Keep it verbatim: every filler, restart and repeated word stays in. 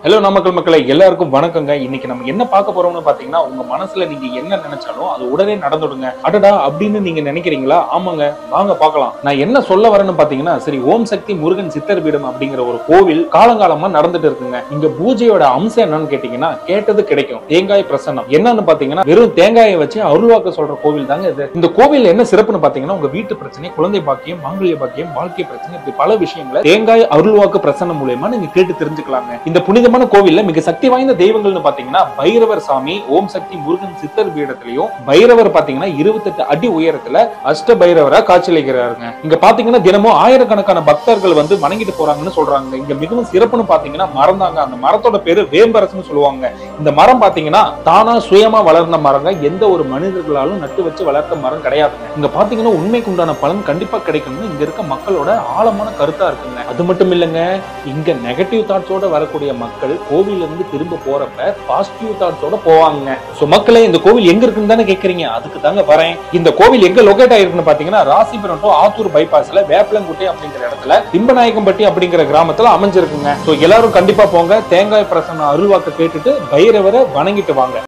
Hello Namakkal மக்களை எல்லாருக்கும் வணக்கங்க. இன்னைக்கு நம்ம என்ன பார்க்க போறோம்னு பாத்தீங்கன்னா, உங்க மனசுல நீங்க என்ன நினைச்சாலும் அது உடனே நடந்துடுங்க. அடடா அப்படின்னு நீங்க நினைக்கிறீங்களா? ஆமாங்க, வாங்க பார்க்கலாம். நான் என்ன சொல்ல வரேன்னு பாத்தீங்கன்னா, சரி ஓம் சக்தி முருகன் சித்தர் பீடம் அப்படிங்கிற ஒரு கோவில் காலங்காலமா நடந்துட்டு இருக்குங்க. இங்க பூஜையோட அம்சம் என்னன்னு கேட்டீங்கன்னா, கேட்டது கிடைக்கும். தேங்காய் பிரசன்னம் என்னன்னு பாத்தீங்கன்னா, வெறும் தேங்காயை வச்சு அருள்வாக்கு சொல்ற கோவில் தாங்க இது. இந்த கோவில் என்ன சிறப்புன்னு பாத்தீங்கன்னா, உங்க வீட்டு பிரச்சனை, குழந்தை பாக்கியம், மாங்கல்ய பாக்கியம், வாழ்க்கை பிரச்சனை, இப்படி பல விஷயங்களை தேங்காய் அருள்வாக்கு பிரசன்னம் மூலமா நீங்க கேட்டு தெரிஞ்சுக்கலாங்க. இந்த புனித கோவில்ல மிக சக்தி வாய்ந்த தெய்வங்கள்னு பாத்தீங்கன்னா பைரவர் சாமி, ஓம் சக்தி முருகன் சித்தர் பீடத்திலையும் பைரவர் பாத்தீங்கன்னா இருபத்தி எட்டு அடி உயரத்துல அஷ்ட பைரவரா காட்சியளிக்கிறாருங்க. இங்க பாத்தீங்கன்னா தினமும் ஆயிரக்கணக்கான பக்தர்கள் வந்து வணங்கிட்டு போறாங்கன்னு சொல்றாங்க. இங்க மிகவும் சிறப்புன்னு பாத்தீங்கன்னா மரம் தாங்க. அந்த மரத்தோட பேரு வேம்பரசுன்னு சொல்லுவாங்க. இந்த மரம் பாத்தீங்கன்னா தானா சுயமா வளர்ந்த மரங்க. எந்த ஒரு மனிதர்களாலும் நட்டு வச்சு வளர்த்த மரம் கிடையாதுங்க. இங்க பாத்தீங்கன்னா உண்மைக்கு உண்டான பலன் கண்டிப்பா கிடைக்கும்னு இங்க இருக்க மக்களோட ஆழமான கருத்தா இருக்குங்க. அது மட்டும் இல்லங்க, இங்க நெகட்டிவ் தாட்ஸோட வரக்கூடிய மக்கள் கோவில்ல இருந்து திரும்ப போறப்ப பாசிட்டிவ் தாட்ஸோட போவாங்க. சோ மக்களே, இந்த கோவில் எங்க இருக்குன்னு தானே கேக்குறீங்க? அதுக்கு தாங்க வரேன். இந்த கோவில் எங்க லொகேட் ஆயிருக்குன்னு பாத்தீங்கன்னா, ராசிபுரம் டு ஆத்தூர் பைபாஸ்ல வேப்பலங்குட்டை அப்படிங்கிற இடத்துல திம்பநாயக்கம்பட்டி அப்படிங்கிற கிராமத்துல அமைஞ்சிருக்குங்க. சோ எல்லாரும் கண்டிப்பா போங்க. தேங்காய் பிரசன்ன அருள்வாக்கு கேட்டுட்டு பைரவரை வணங்கிட்டு வாங்க.